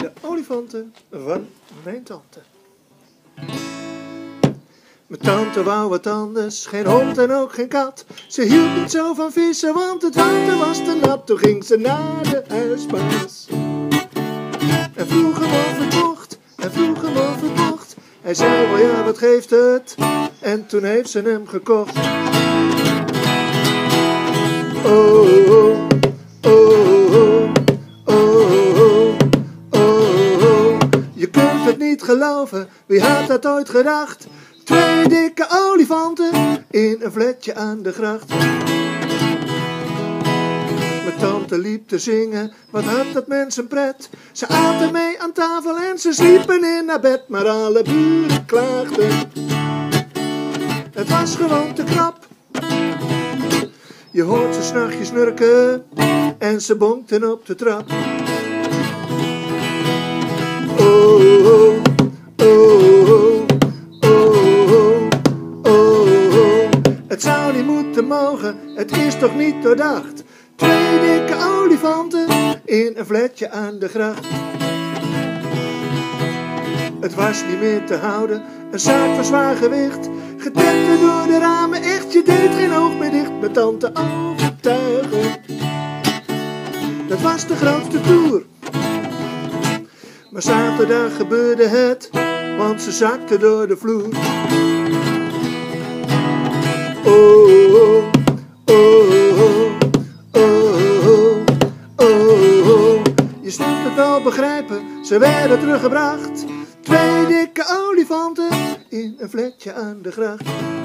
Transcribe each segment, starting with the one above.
De olifanten van mijn tante. Mijn tante wou wat anders, geen hond en ook geen kat. Ze hield niet zo van vissen, want het water was te nat. Toen ging ze naar de huisbaas en vroeg hem of het mocht, en vroeg hem of het mocht. Hij zei wel ja, wat geeft het? En toen heeft ze hem gekocht. Oh, oh, oh, oh, oh, oh. Je kunt het niet geloven, wie had dat ooit gedacht? 2 dikke olifanten in een flatje aan de gracht. Mijn tante liep te zingen, wat had dat mensen pret. Ze aten mee aan tafel en ze sliepen in haar bed. Maar alle buren klaagden, het was gewoon te krap. Je hoort ze 's nachtjes snurken en ze bonkten op de trap. Oh, oh, oh, oh, oh, oh, oh. Het zou niet moeten mogen, het is toch niet doordacht. 2 dikke olifanten in een flatje aan de gracht. Het was niet meer te houden, een zaak van zwaar gewicht. Getetterd door de ramen, echt, je deed geen oog meer dicht. Mijn tante overtuigen, dat was de grootste toer. Maar zaterdag gebeurde het, want ze zakte door de vloer. Oh, oh, oh, oh, oh, oh, oh. Je zult het wel begrijpen, ze werden teruggebracht. 2 dikke olifanten in een flatje aan de gracht.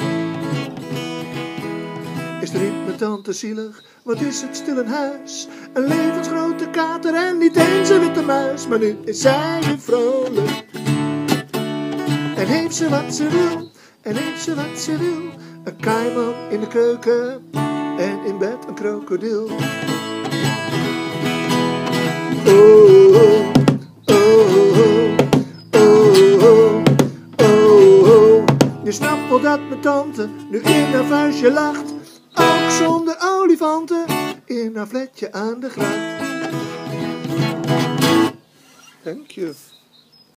Is riep mijn tante zielig, wat is het stil in huis. Een levensgrote kater en niet eens een witte muis. Maar nu is zij weer vrolijk en heeft ze wat ze wil, en heeft ze wat ze wil. Een kaiman in de keuken en in bed een krokodil. Oh, oh, oh, oh, oh, oh, oh. Je snapt wel dat mijn tante nu in haar vuistje lacht. Ook zonder olifanten in haar flatje aan de gracht. Dank je.